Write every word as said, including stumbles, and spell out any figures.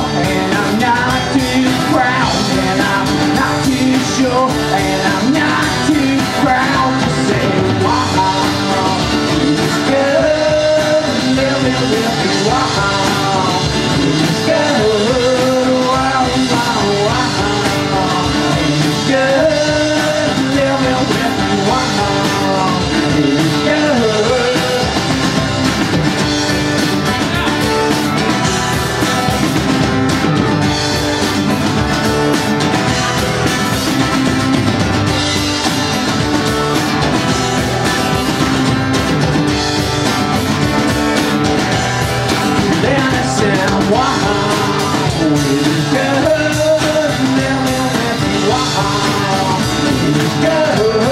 and I'm not too proud, and I'm not too sure, and I'm not too proud to say wow. It's good living with you, wow. It's good, wow, wow, wow. It's good living with you, wow. It's good. Good, living with you, wow. It's good.